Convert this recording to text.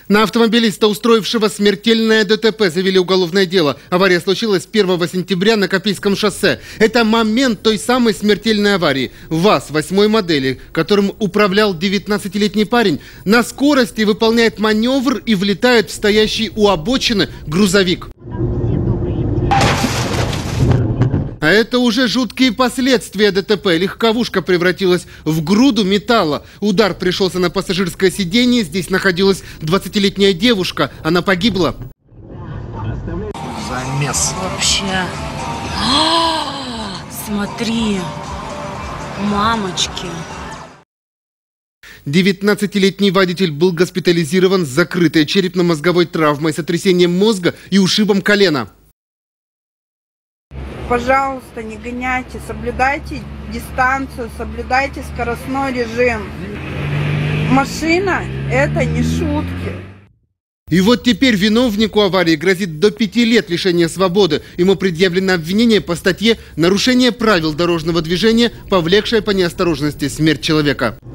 На автомобилиста, устроившего смертельное ДТП, завели уголовное дело. Авария случилась 1 сентября на Копейском шоссе. Это момент той самой смертельной аварии. ВАЗ 8-й модели, которым управлял 19-летний парень, на скорости выполняет маневр и влетает в стоящий у обочины грузовик. А это уже жуткие последствия ДТП. Легковушка превратилась в груду металла. Удар пришелся на пассажирское сиденье. Здесь находилась 20-летняя девушка. Она погибла. Замес. Вообще. Смотри. Мамочки. 19-летний водитель был госпитализирован с закрытой черепно-мозговой травмой, сотрясением мозга и ушибом колена. Пожалуйста, не гоняйте, соблюдайте дистанцию, соблюдайте скоростной режим. Машина – это не шутки. И вот теперь виновнику аварии грозит до 5 лет лишения свободы. Ему предъявлено обвинение по статье «Нарушение правил дорожного движения, повлекшее по неосторожности смерть человека».